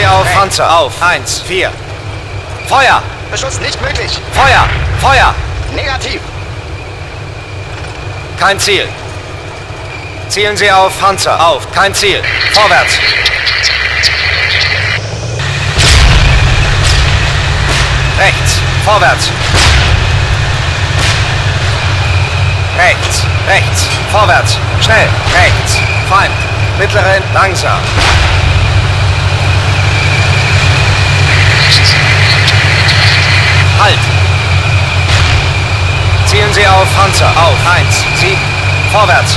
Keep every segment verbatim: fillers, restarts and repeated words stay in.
auf Hey. Panzer. Auf. Eins, vier. Feuer! Beschuss nicht möglich. Feuer! Feuer! Negativ. Kein Ziel. Zielen Sie auf Panzer. Auf. Kein Ziel. Vorwärts. Rechts. Vorwärts. Rechts. Rechts. Vorwärts. Schnell. Rechts. Feind. Mittleren. Langsam. Halt. Zielen Sie auf Panzer. Auf. Eins. Sieben. Vorwärts.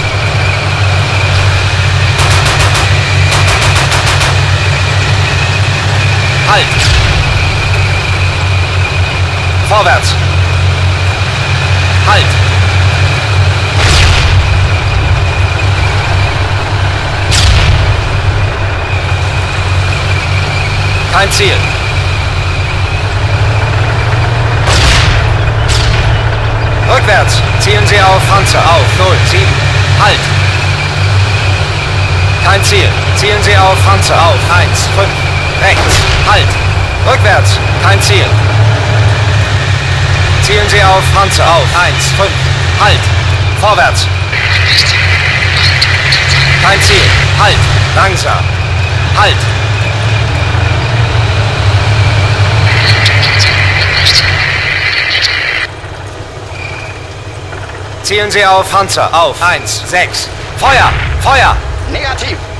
Halt. Vorwärts. Halt. Kein Ziel. Rückwärts. Zielen Sie auf Panzer. Auf. null. sieben. Halt. Kein Ziel. Zielen Sie auf Panzer. Auf. eins. fünf. Rechts. Halt. Rückwärts. Kein Ziel. Zielen Sie auf Panzer. Auf. eins. fünf. Halt. Vorwärts. Kein Ziel. Halt. Langsam. Halt. Zielen Sie auf Panzer. Auf. eins. sechs. Feuer! Feuer! Negativ.